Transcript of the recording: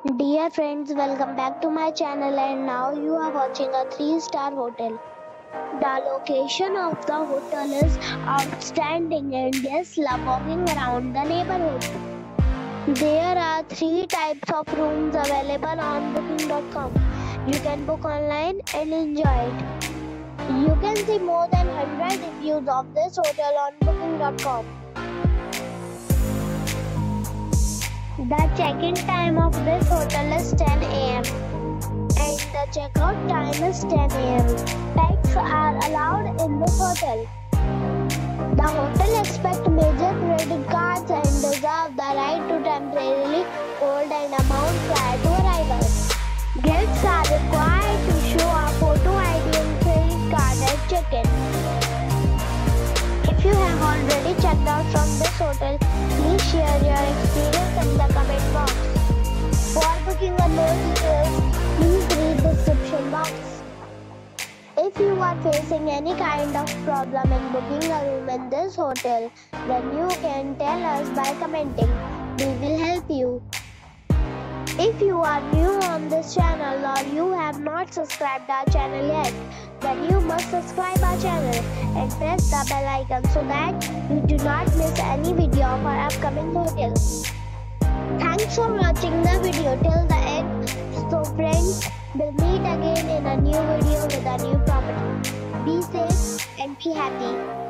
Dear friends, welcome back to my channel, and now you are watching a 3-star hotel. The location of the hotel is outstanding and guests love walking around the neighborhood. There are 3 types of rooms available on booking.com. You can book online and enjoy it. You can see more than 100 reviews of this hotel on booking.com. The check-in time of this hotel is 10 a.m. and the check-out time is 10 a.m. Pets are allowed in this hotel. The hotel accepts major credit cards and reserves the right to temporarily hold an amount prior to arrival. Guests are required to show a photo ID and credit card at check-in. If you have already checked out from this hotel, please share your experience in the comment box. For booking or more details, please read the description box. If you are facing any kind of problem in booking a room in this hotel, then you can tell us by commenting. We will help you. If you are new on this channel or you have not subscribed our channel yet, then you must subscribe our channel and press the bell icon so that you do not miss any video of our upcoming hotels. Thanks for watching the video till the end. So friends, we'll meet again in a new video with a new property. Be safe and be happy.